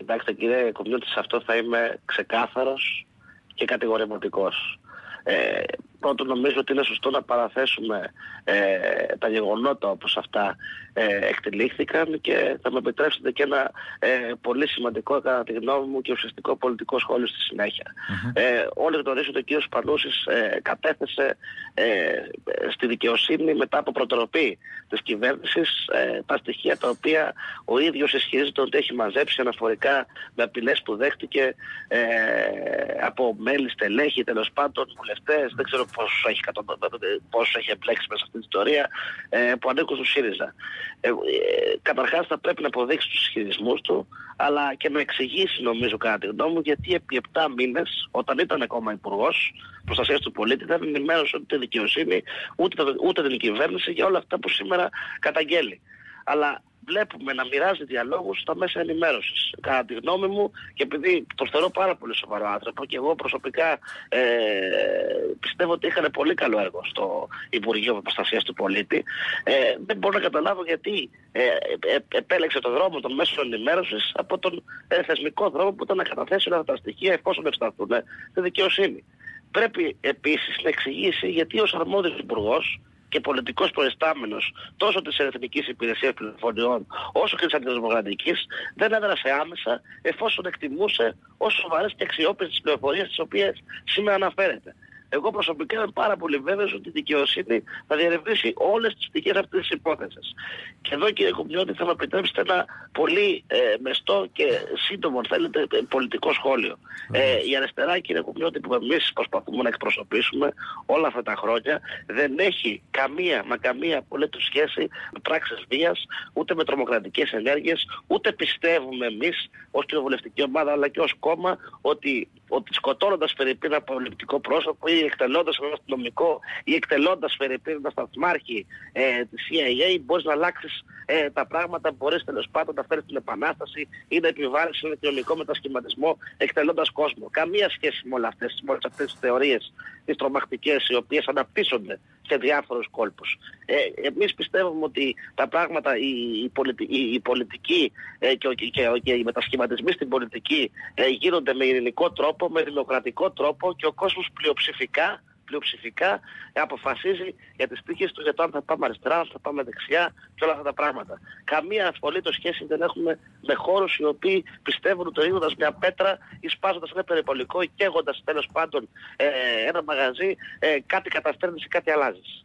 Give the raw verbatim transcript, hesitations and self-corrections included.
Κοιτάξτε κύριε Κομιώτη, σε αυτό θα είμαι ξεκάθαρος και κατηγορηματικός. Ε, πρώτον, νομίζω ότι είναι σωστό να παραθέσουμε ε, τα γεγονότα όπως αυτά ε, εκτελήχθηκαν, και θα με επιτρέψετε και ένα ε, πολύ σημαντικό, κατά τη γνώμη μου, και ουσιαστικό πολιτικό σχόλιο στη συνέχεια. Mm-hmm. Ε, όλοι γνωρίζουν ότι ο κ. Πανούσης ε, κατέθεσε ε, στη δικαιοσύνη, μετά από προτροπή της κυβέρνησης, ε, τα στοιχεία τα οποία ο ίδιος ισχυρίζεται ότι έχει μαζέψει αναφορικά με απειλές που δέχτηκε ε, από μέλη, στελέχη, τέλος πάντων βουλευτές, δεν ξέρω πόσους έχει, πόσους έχει εμπλέξει μέσα σε αυτή την ιστορία, ε, που ανήκουν στο ΣΥΡΙΖΑ. Ε, ε, καταρχάς θα πρέπει να αποδείξει τους ισχυρισμούς του, αλλά και να εξηγήσει, νομίζω, κατά τη γνώμη μου, γιατί επί επτά μήνες, όταν ήταν ακόμα υπουργός προστασίας του πολίτη, δεν ενημέρωσε ούτε δικαιοσύνη, ούτε, ούτε την κυβέρνηση για όλα αυτά που σήμερα καταγγέλει. Αλλά βλέπουμε να μοιράζει διαλόγους στα μέσα ενημέρωσης. Κατά τη γνώμη μου, και επειδή το θεωρώ πάρα πολύ σοβαρό άνθρωπο, και εγώ προσωπικά ε, πιστεύω ότι είχαν πολύ καλό έργο στο Υπουργείο Προστασίας του Πολίτη, ε, δεν μπορώ να καταλάβω γιατί ε, ε, επέλεξε τον δρόμο των μέσων ενημέρωσης από τον ε, θεσμικό δρόμο που ήταν να καταθέσει όλα αυτά τα στοιχεία εφόσον ευσταθούν ε, στη δικαιοσύνη. Πρέπει επίσης να εξηγήσει γιατί ως αρμόδιος υπουργός και πολιτικός προϊστάμενος τόσο της Εθνικής Υπηρεσίας Πληροφοριών όσο και της Αντιδημοκρατικής δεν έδρασε άμεσα, εφόσον εκτιμούσε ως σοβαρές και αξιόπιστες τις πληροφορίες τις οποίες σήμερα αναφέρεται. Εγώ προσωπικά είμαι πάρα πολύ βέβαιος ότι η δικαιοσύνη θα διερευνήσει όλες τις πτυχές αυτής της υπόθεσης. Και εδώ, κύριε Κομιώτη, θα με επιτρέψετε ένα πολύ ε, μεστό και σύντομο, αν θέλετε, πολιτικό σχόλιο. Mm. Ε, η αριστερά, κύριε Κομιώτη, που εμείς προσπαθούμε να εκπροσωπήσουμε όλα αυτά τα χρόνια, δεν έχει καμία, μα καμία απολύτως σχέση με πράξεις βίας, ούτε με τρομοκρατικές ενέργειες, ούτε πιστεύουμε εμείς ως κοινοβουλευτική ομάδα, αλλά και ως κόμμα, ότι, ότι σκοτώνοντας φερειπίν ένα πολιτικό πρόσωπο ή εκτελώντας ένα αστυνομικό ή εκτελώντας φερειπίν ένα σταθμάρχη ε, της σι άι έι μπορείς να αλλάξεις ε, τα πράγματα, μπορείς τέλος πάντων να φέρεις την επανάσταση ή να επιβάλλεις ένα κοινωνικό μετασχηματισμό εκτελώντας κόσμο. Καμία σχέση με όλες αυτές, με όλες αυτές τις θεωρίες, τις τρομακτικές, οι οποίες αναπτύσσονται σε διάφορους κόλπους. Ε, εμείς πιστεύουμε ότι τα πράγματα, η, η, πολιτι, η, η πολιτική ε, και, και, και, και οι μετασχηματισμοί στην πολιτική ε, γίνονται με ειρηνικό τρόπο, με δημοκρατικό τρόπο, και ο κόσμος πλειοψηφικά πλειοψηφικά αποφασίζει για τις τύχες του, για το αν θα πάμε αριστερά, αν θα πάμε δεξιά και όλα αυτά τα πράγματα. Καμία απολύτως σχέση δεν έχουμε με χώρους οι οποίοι πιστεύουν ότι ρίχνοντας μια πέτρα ή σπάζοντας ένα περιπολικό ή καίγοντας τέλος πάντων ε, ένα μαγαζί, ε, κάτι καταφέρνεις ή κάτι αλλάζεις.